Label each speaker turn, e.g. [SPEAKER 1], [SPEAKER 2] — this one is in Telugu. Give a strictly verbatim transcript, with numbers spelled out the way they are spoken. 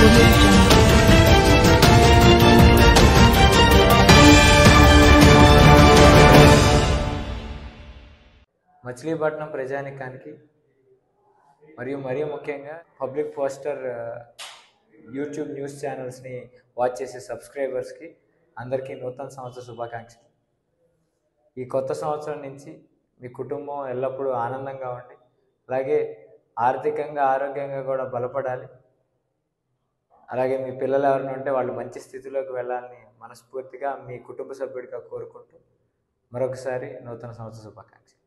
[SPEAKER 1] మచిలీపట్నం ప్రజానికానికి మరియు మరీ ముఖ్యంగా పబ్లిక్ పోస్టర్ యూట్యూబ్ న్యూస్ ఛానల్స్ని వాచ్ చేసే సబ్స్క్రైబర్స్కి అందరికీ నూతన సంవత్సర శుభాకాంక్షలు. ఈ కొత్త సంవత్సరం నుంచి మీ కుటుంబం ఎల్లప్పుడూ ఆనందంగా ఉండి అలాగే ఆర్థికంగా ఆరోగ్యంగా కూడా బలపడాలి. అలాగే మీ పిల్లలు ఎవరైనా ఉంటే వాళ్ళు మంచి స్థితిలోకి వెళ్ళాలని మనస్ఫూర్తిగా మీ కుటుంబ సభ్యుడిగా కోరుకుంటూ మరొకసారి నూతన సంవత్సర శుభాకాంక్షలు.